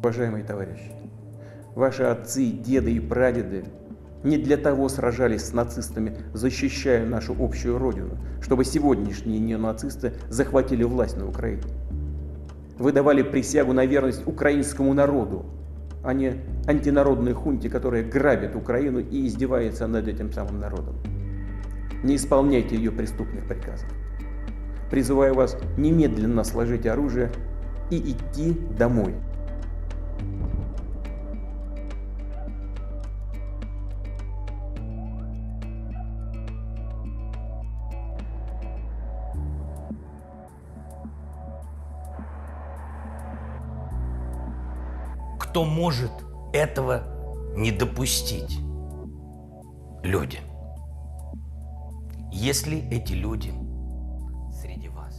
Уважаемые товарищи, ваши отцы, деды и прадеды не для того сражались с нацистами, защищая нашу общую родину, чтобы сегодняшние неонацисты захватили власть на Украине. Вы давали присягу на верность украинскому народу, а не антинародной хунте, которая грабит Украину и издевается над этим самым народом. Не исполняйте ее преступных приказов. Призываю вас немедленно сложить оружие и идти домой. Кто может этого не допустить? Люди. Если эти люди среди вас,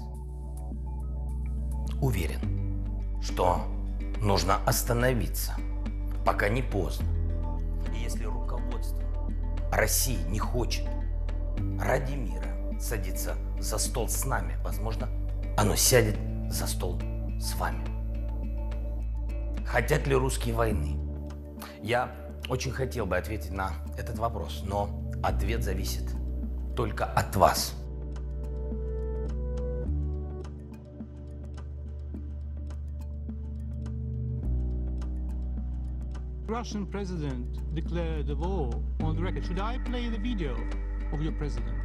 уверен, что нужно остановиться, пока не поздно. И если руководство России не хочет ради мира садиться за стол с нами, возможно, оно сядет за стол с вами. Хотят ли русские войны? Я очень хотел бы ответить на этот вопрос, но ответ зависит только от вас. Russian president declared the war on the record. Should I play the video of your president?